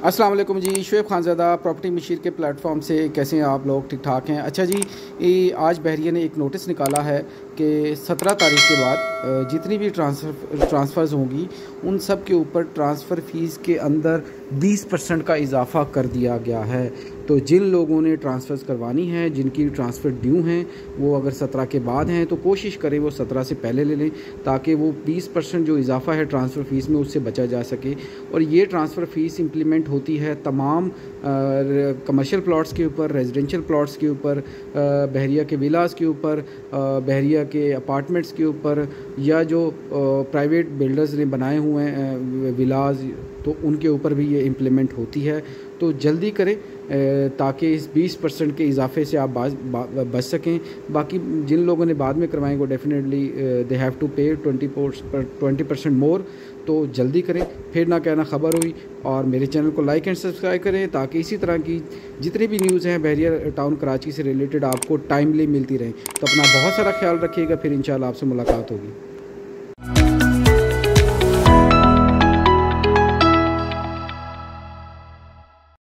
अस्सलाम वालेकुम जी। शुएब खानज़ादा प्रॉपर्टी मशीर के प्लेटफॉर्म से कैसे हैं आप लोग? ठीक ठाक हैं? अच्छा जी, आज बहरिया ने एक नोटिस निकाला है कि 17 तारीख के बाद जितनी भी ट्रांसफ़र्स होंगी उन सब के ऊपर ट्रांसफ़र फ़ीस के अंदर 20% का इजाफ़ा कर दिया गया है। तो जिन लोगों ने ट्रांसफ़र्स करवानी है, जिनकी ट्रांसफ़र ड्यू हैं, वो अगर 17 के बाद हैं तो कोशिश करें वो 17 से पहले ले लें, ताकि वो 20% जो इजाफ़ा है ट्रांसफ़र फ़ीस में उससे बचा जा सके। और ये ट्रांसफ़र फ़ीस इम्प्लीमेंट होती है तमाम कमर्शियल प्लॉट्स के ऊपर, रेजिडेंशियल प्लॉट्स के ऊपर, बहरिया के विलास के ऊपर, बहरिया के अपार्टमेंट्स के ऊपर, या जो प्राइवेट बिल्डर्स ने बनाए हुए हैं विलास, तो उनके ऊपर भी ये इम्प्लीमेंट होती है। तो जल्दी करें ताकि इस 20% के इजाफे से आप बच सकें। बाकी जिन लोगों ने बाद में करवाएं वो डेफिनेटली दे हैव टू पे 20% मोर। तो जल्दी करें, फिर ना कहना खबर हुई। और मेरे चैनल को लाइक एंड सब्सक्राइब करें ताकि इसी तरह की जितनी भी न्यूज़ हैं बहरिया टाउन कराची से रिलेटेड आपको टाइमली मिलती रहें। तो अपना बहुत सारा ख्याल रखिएगा। फिर इंशाल्लाह आपसे मुलाकात होगी।